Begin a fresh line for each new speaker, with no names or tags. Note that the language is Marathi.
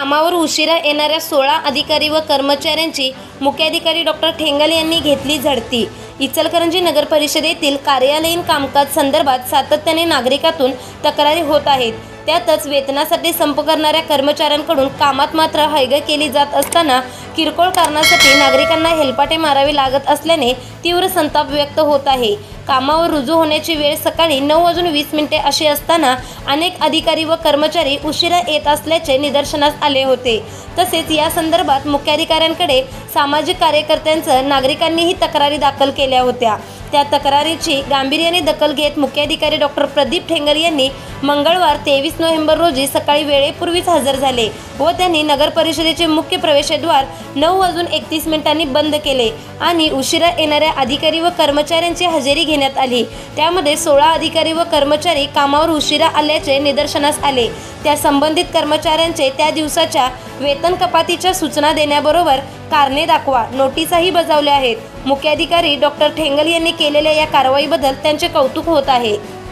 कामावर उशिरा येणाऱ्या 16 अधिकारी व कर्मचाऱ्यांची मुख्याधिकारी डॉक्टर ठेंगल यांनी घेतली झडती। इचलकरंजी नगर परिषदेतील कार्यालयीन कामकाज संदर्भात सातत्याने नागरिकातून तक्रारी होत आहेत। त्यातच वेतनासाठी संप करणाऱ्या कर्मचाऱ्यांकडून कामात मात्र हयगय केली जात असताना किरकोळ कारणासाठी नागरिकांना हेलपाटे मारावे लागत असल्याने तीव्र संताप व्यक्त होत आहे। कामावर रुजू होण्याची वेळ सकाळी 9:20 अशी असताना अनेक अधिकारी व कर्मचारी उशिरा येत असल्याचे निदर्शनास आले होते। तसेच या संदर्भात मुख्याधिकाऱ्यांकडे सामाजिक कार्यकर्त्यांचं नागरिकांनीही तक्रारी दाखल केल्या होत्या। त्या तक्रारीची गांभीर्याने दखल घेत मुख्याधिकारी डॉक्टर प्रदीप ठेंगल यांनी मंगळवार 23 नोव्हेंबर रोजी सकाळी वेळेपूर्वीच हजर झाले व त्यांनी नगर परिषदेचे मुख्य प्रवेशद्वार 9:31 बंद केले आणि उशिरा येणाऱ्या अधिकारी व कर्मचाऱ्यांची हजेरी घेण्यात आली। त्यामध्ये 16 अधिकारी व कर्मचारी कामावर उशिरा आल्याचे निदर्शनास आले। त्या संबंधित कर्मचाऱ्यांचे त्या दिवसाच्या वेतन कपातीच्या सूचना देण्याबरोबर कारणे दाखवा नोटीसही बजावल्या आहेत। मुख्याधिकारी डॉक्टर ठेंगल यांनी केलेल्या या कारवाईबद्दल त्यांचे कौतुक होत आहे।